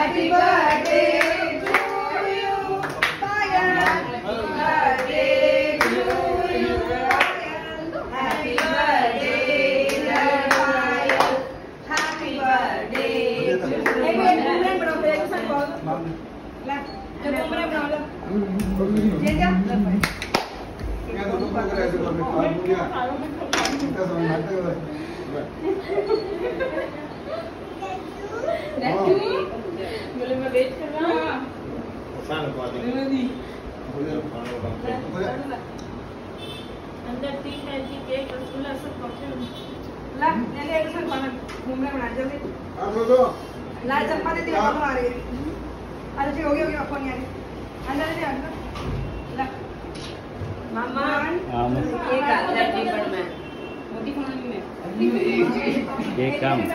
Happy birthday to you, Payan. Happy birthday to you, Payan. Happy birthday, dear Payan. Happy birthday to you. बोले मैं wait कर रहा हूँ। अंदर 3 कैंची केक रसगुल्ला सब पकड़े ला ले ले एक खाना घूमने बना जल्दी ला चपाती तेरे को आ रही है अरे जी हो गया फोन यार अंदर ले अंदर ला मामा केक आता है केक बड़ा मैं मोटी फोन में केक कम